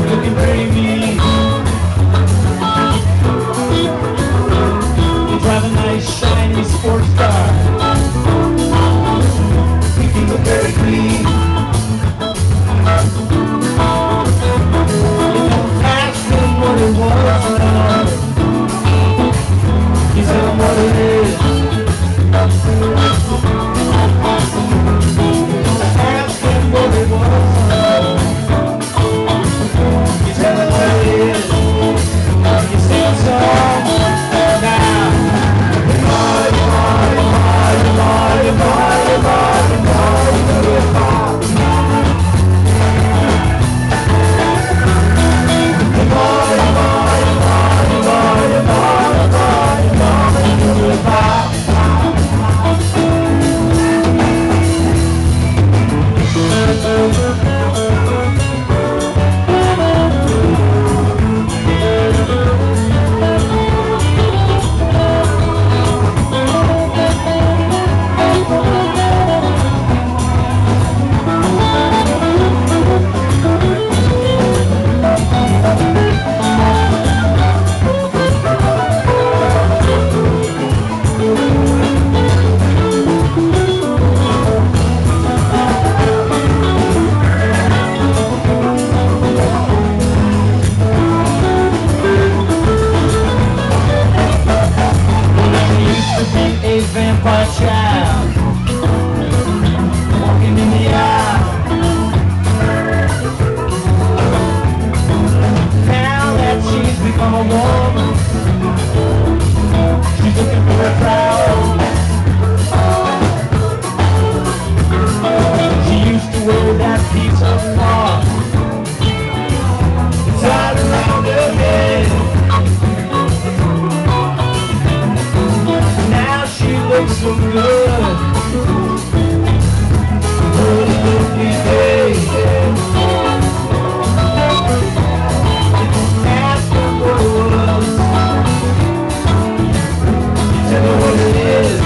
looking pretty mean. You drive a nice shiny sports car. You keep it very clean. You don't ask him what it was now. You tell him what it is. Ask him what it was now. You tell him what it is. You sing a song now. Vampire child walking in the aisle. Now that she's become a woman, she's looking for a crowd. She used to wear that piece of cloth tied around her head. Looks so good. What a look these days. Ask her what it was. You tell me what it is.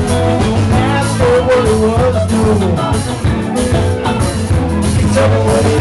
Don't ask her what it was, no. You tell me what it is.